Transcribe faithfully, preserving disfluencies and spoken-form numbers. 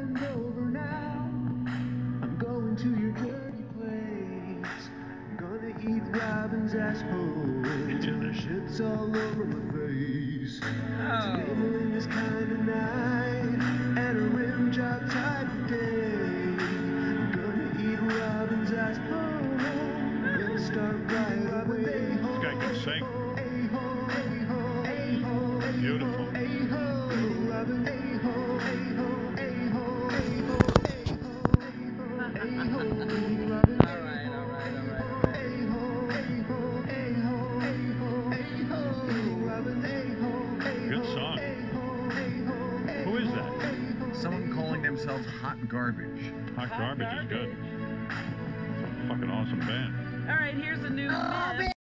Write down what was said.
bend over now. I'm going to your dirty place. I'm gonna eat Robin's asshole till the shit's all over my face. Today is kind of night and a rim job type of day. I'm gonna eat Robin's asshole. Gonna start right away. This guy can sing. Beautiful. Good song. Who is that? Someone calling themselves Hot Garbage. Hot, Hot Garbage, Garbage is good. It's a fucking awesome band. All right, here's a new myth.